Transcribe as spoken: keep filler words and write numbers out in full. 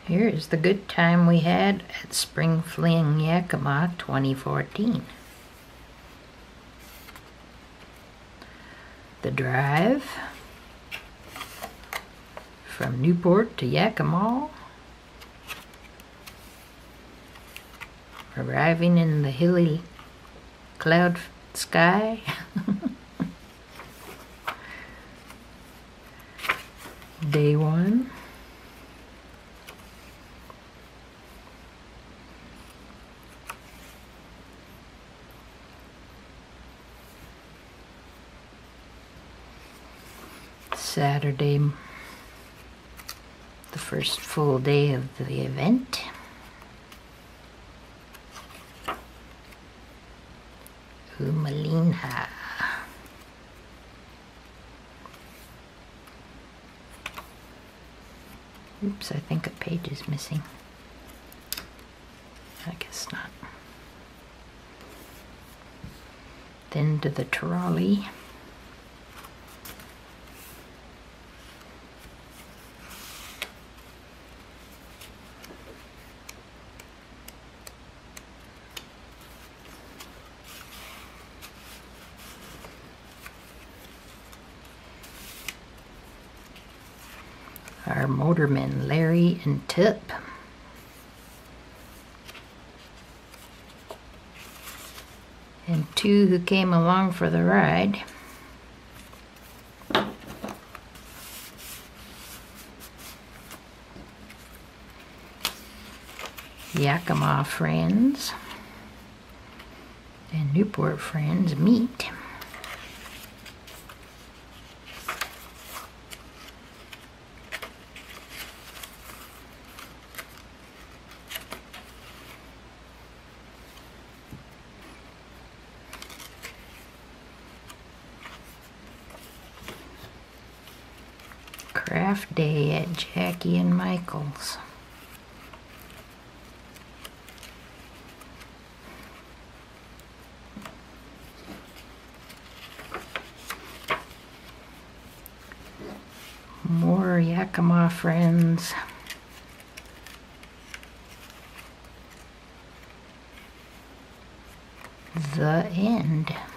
Here is the good time we had at Spring Fling, Yakima twenty fourteen. The drive from Newport to Yakima, arriving in the hilly cloud sky. Day one. Saturday, the first full day of the event. Umalina. Oops, I think a page is missing. I guess not. Then to the trolley. Our motormen, Larry and Tip. And two who came along for the ride. Yakima friends and Newport friends meet. Craft day at Jackie and Michael's. More Yakima friends. The end.